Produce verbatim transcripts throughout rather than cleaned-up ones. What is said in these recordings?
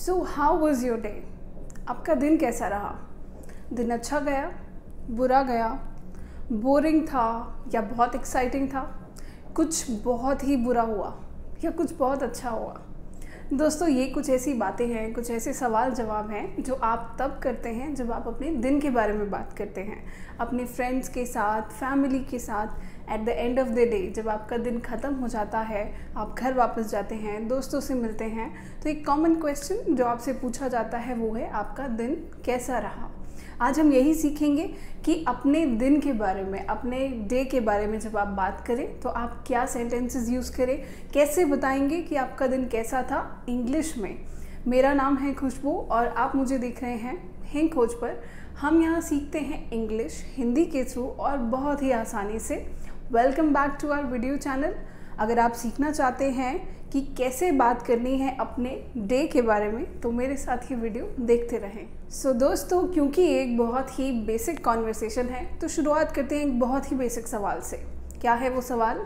So how was your day? आपका दिन कैसा रहा? दिन अच्छा गया, बुरा गया, बोरिंग था या बहुत एक्साइटिंग था? कुछ बहुत ही बुरा हुआ या कुछ बहुत अच्छा हुआ? दोस्तों, ये कुछ ऐसी बातें हैं, कुछ ऐसे सवाल जवाब हैं जो आप तब करते हैं जब आप अपने दिन के बारे में बात करते हैं, अपने फ्रेंड्स के साथ, फैमिली के साथ। At the end of the day जब आपका दिन ख़त्म हो जाता है, आप घर वापस जाते हैं, दोस्तों से मिलते हैं, तो एक कॉमन क्वेश्चन जो आपसे पूछा जाता है वो है, आपका दिन कैसा रहा? आज हम यही सीखेंगे कि अपने दिन के बारे में, अपने डे के बारे में जब आप बात करें तो आप क्या सेंटेंसेस यूज़ करें, कैसे बताएंगे कि आपका दिन कैसा था इंग्लिश में। मेरा नाम है खुशबू और आप मुझे देख रहे हैं हिंग खोज पर। हम यहाँ सीखते हैं इंग्लिश हिंदी के थ्रू और बहुत ही आसानी से। Welcome back to our video channel. अगर आप सीखना चाहते हैं कि कैसे बात करनी है अपने डे के बारे में तो मेरे साथ ये वीडियो देखते रहें। सो so, दोस्तों, क्योंकि एक बहुत ही बेसिक कॉन्वर्सेशन है तो शुरुआत करते हैं एक बहुत ही बेसिक सवाल से। क्या है वो सवाल?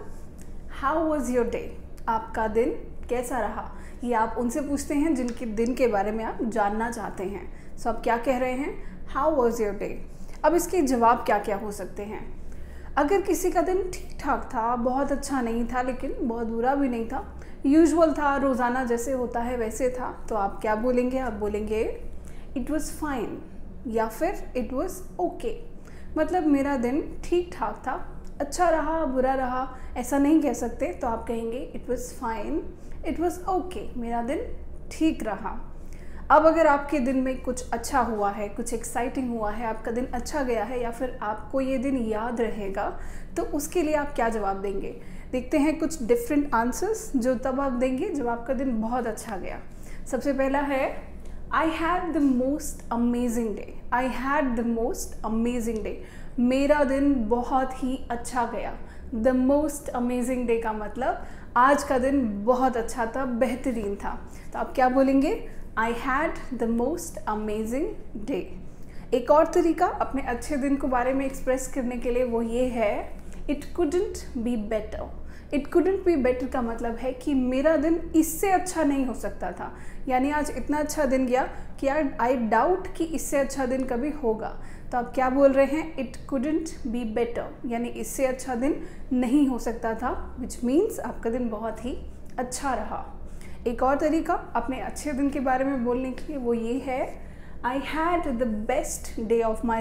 How was your day? आपका दिन कैसा रहा? ये आप उनसे पूछते हैं जिनके दिन के बारे में आप जानना चाहते हैं। सो so, आप क्या कह रहे हैं? How was your day? अब इसके जवाब क्या क्या हो सकते हैं? अगर किसी का दिन ठीक ठाक था, बहुत अच्छा नहीं था लेकिन बहुत बुरा भी नहीं था, यूजुअल था, रोज़ाना जैसे होता है वैसे था, तो आप क्या बोलेंगे? आप बोलेंगे इट वॉज़ फाइन या फिर इट वॉज़ ओके। मतलब मेरा दिन ठीक ठाक था, अच्छा रहा, बुरा रहा, ऐसा नहीं कह सकते, तो आप कहेंगे it was fine, it was okay, मेरा दिन ठीक रहा। अब अगर आपके दिन में कुछ अच्छा हुआ है, कुछ एक्साइटिंग हुआ है, आपका दिन अच्छा गया है या फिर आपको ये दिन याद रहेगा, तो उसके लिए आप क्या जवाब देंगे? देखते हैं कुछ डिफरेंट आंसर्स जो तब आप देंगे जब आपका दिन बहुत अच्छा गया। सबसे पहला है I had the most amazing day. I had the most amazing day. मेरा दिन बहुत ही अच्छा गया। द मोस्ट अमेजिंग डे का मतलब आज का दिन बहुत अच्छा था, बेहतरीन था। तो आप क्या बोलेंगे? I had the most amazing day. एक और तरीका अपने अच्छे दिन के बारे में एक्सप्रेस करने के लिए वो ये है, it couldn't be better. It couldn't be better का मतलब है कि मेरा दिन इससे अच्छा नहीं हो सकता था, यानी आज इतना अच्छा दिन गया कि आई डाउट कि इससे अच्छा दिन कभी होगा। तो आप क्या बोल रहे हैं? इट कुडंट बी बेटर, यानी इससे अच्छा दिन नहीं हो सकता था, विच मीन्स आपका दिन बहुत ही अच्छा रहा। एक और तरीका अपने अच्छे दिन के बारे में बोलने के लिए वो ये है, I had the best day of my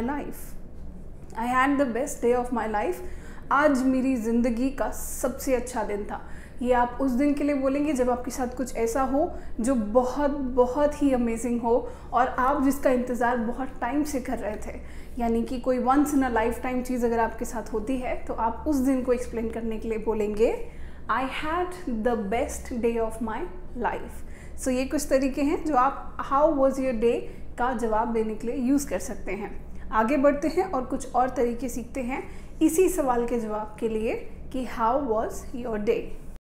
life. I had the best day of my life. आज मेरी ज़िंदगी का सबसे अच्छा दिन था। ये आप उस दिन के लिए बोलेंगे जब आपके साथ कुछ ऐसा हो जो बहुत बहुत ही अमेजिंग हो और आप जिसका इंतज़ार बहुत टाइम से कर रहे थे, यानी कि कोई once in a lifetime चीज़ अगर आपके साथ होती है तो आप उस दिन को एक्सप्लेन करने के लिए बोलेंगे I had the best day of my life. So ये कुछ तरीके हैं जो आप हाउ वॉज योर डे का जवाब देने के लिए यूज़ कर सकते हैं। आगे बढ़ते हैं और कुछ और तरीके सीखते हैं इसी सवाल के जवाब के लिए कि how was your day.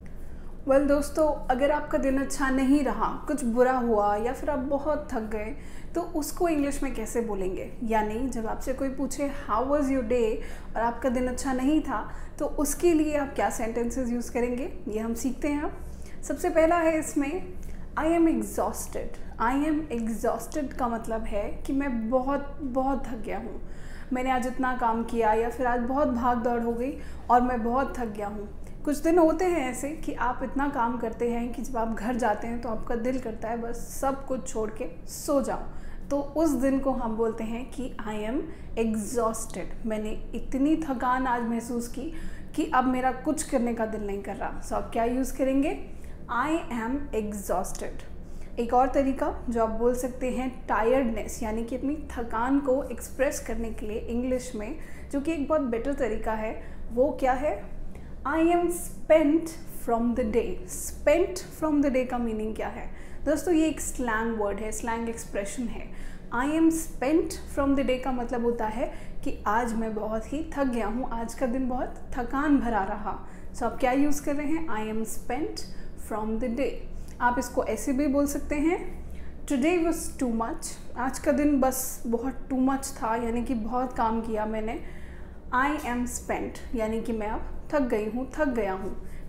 Well दोस्तों, अगर आपका दिन अच्छा नहीं रहा, कुछ बुरा हुआ या फिर आप बहुत थक गए, तो उसको इंग्लिश में कैसे बोलेंगे? यानी जब आपसे कोई पूछे हाउ वॉज योर डे और आपका दिन अच्छा नहीं था, तो उसके लिए आप क्या सेंटेंसेस यूज़ करेंगे, ये हम सीखते हैं अब। सबसे पहला है इसमें I am exhausted. I am exhausted का मतलब है कि मैं बहुत बहुत थक गया हूँ। मैंने आज इतना काम किया या फिर आज बहुत भाग दौड़ हो गई और मैं बहुत थक गया हूँ। कुछ दिन होते हैं ऐसे कि आप इतना काम करते हैं कि जब आप घर जाते हैं तो आपका दिल करता है बस सब कुछ छोड़ के सो जाओ। तो उस दिन को हम बोलते हैं कि आई एम एग्जॉस्टेड। मैंने इतनी थकान आज महसूस की कि अब मेरा कुछ करने का दिल नहीं कर रहा। सो आप क्या यूज़ करेंगे? I am exhausted. एक और तरीका जो आप बोल सकते हैं टायर्डनेस, यानी कि अपनी थकान को एक्सप्रेस करने के लिए इंग्लिश में, जो कि एक बहुत बेटर तरीका है, वो क्या है? I am spent from the day. Spent from the day का मीनिंग क्या है? दोस्तों, ये एक स्लैंग वर्ड है, स्लैंग एक्सप्रेशन है। I am spent from the day का मतलब होता है कि आज मैं बहुत ही थक गया हूँ, आज का दिन बहुत थकान भरा रहा। सो so, आप क्या यूज़ कर रहे हैं? I am spent from the day. आप इसको ऐसे भी बोल सकते हैं, टुडे वॉज टू मच। आज का दिन बस बहुत टू मच था, यानी कि बहुत काम किया मैंने। आई एम स्पेंट, यानी कि मैं अब थक गई हूँ, थक गया हूँ।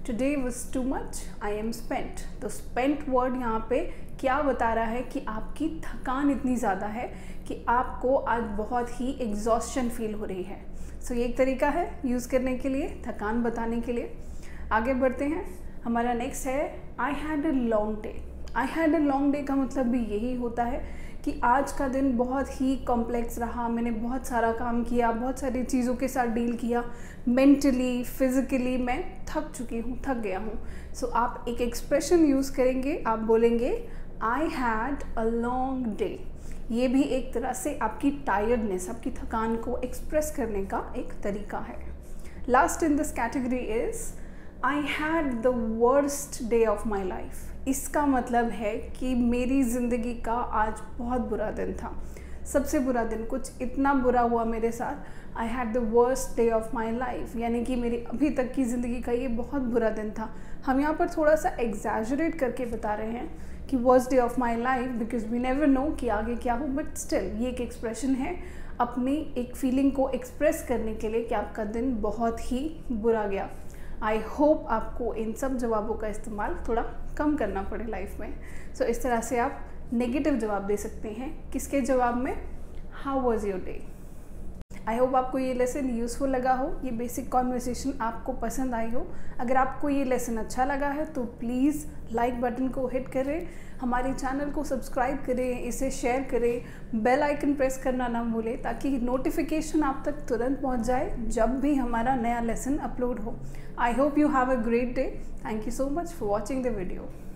Today was too much, I am spent. तो स्पेंट वर्ड यहाँ पे क्या बता रहा है कि आपकी थकान इतनी ज़्यादा है कि आपको आज बहुत ही एग्जॉस्शन फील हो रही है। सो so, ये एक तरीका है यूज़ करने के लिए, थकान बताने के लिए। आगे बढ़ते हैं। हमारा नेक्स्ट है I had a long day. I had a long day का मतलब भी यही होता है कि आज का दिन बहुत ही कॉम्प्लेक्स रहा, मैंने बहुत सारा काम किया, बहुत सारी चीज़ों के साथ डील किया, मेंटली फिज़िकली मैं थक चुकी हूँ, थक गया हूँ। सो so, आप एक एक्सप्रेशन यूज़ करेंगे, आप बोलेंगे I had a long day. ये भी एक तरह से आपकी टायर्डनेस, आपकी थकान को एक्सप्रेस करने का एक तरीका है। Last in this category is I had the worst day of my life. इसका मतलब है कि मेरी ज़िंदगी का आज बहुत बुरा दिन था, सबसे बुरा दिन, कुछ इतना बुरा हुआ मेरे साथ। I had the worst day of my life, यानी कि मेरी अभी तक की ज़िंदगी का ये बहुत बुरा दिन था। हम यहाँ पर थोड़ा सा एग्जैजरेट करके बता रहे हैं कि worst day of my life, because we never know कि आगे क्या हो, बट स्टिल ये एक एक्सप्रेशन है अपनी एक फीलिंग को एक्सप्रेस करने के लिए कि आपका दिन बहुत ही बुरा गया। आई होप आपको इन सब जवाबों का इस्तेमाल थोड़ा कम करना पड़े लाइफ में। सो so, इस तरह से आप नेगेटिव जवाब दे सकते हैं। किसके जवाब में? How was your day. I hope आपको ये लेसन यूज़फुल लगा हो, ये बेसिक कॉन्वर्सेशन आपको पसंद आई हो। अगर आपको ये लेसन अच्छा लगा है तो प्लीज़ लाइक बटन को हिट करें, हमारे चैनल को सब्सक्राइब करें, इसे शेयर करें, बेल आइकन प्रेस करना ना भूलें ताकि नोटिफिकेशन आप तक तुरंत पहुंच जाए जब भी हमारा नया लेसन अपलोड हो। I hope you have a great day. Thank you so much for watching the video.